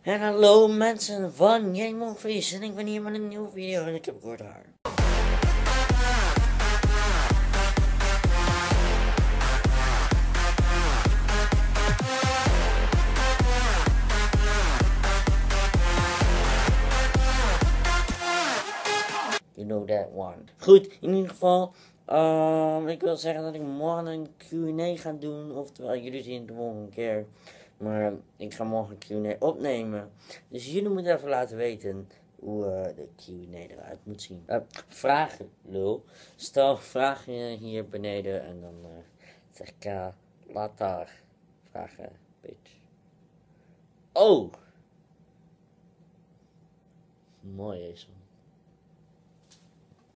En hallo mensen van Movies en ik ben hier met een nieuwe video en ik heb kort haar. You know that one. Goed, in ieder geval, ik wil zeggen dat ik morgen een Q&A ga doen, oftewel jullie zien het de volgende keer. Maar ik ga morgen een Q&A opnemen. Dus jullie moeten even laten weten hoe de Q&A eruit moet zien. Vragen, lul. Stel vragen hier beneden en dan zeg ik laat daar vragen, bitch. Oh! Mooi is.